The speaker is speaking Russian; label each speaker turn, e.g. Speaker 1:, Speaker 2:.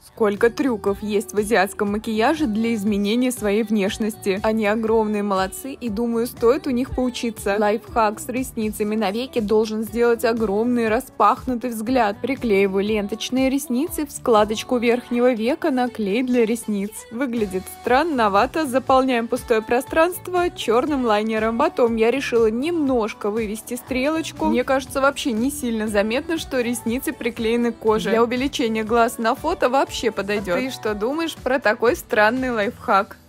Speaker 1: Сколько трюков есть в азиатском макияже для изменения своей внешности. Они огромные молодцы, и думаю, стоит у них поучиться. Лайфхак с ресницами на веки должен сделать огромный распахнутый взгляд. Приклеиваю ленточные ресницы в складочку верхнего века на клей для ресниц. Выглядит странновато, заполняем пустое пространство черным лайнером. Потом я решила немножко вывести стрелочку. Мне кажется, вообще не сильно заметно, что ресницы приклеены к коже. Для увеличения глаз на фото вообще подойдет. А ты что думаешь про такой странный лайфхак?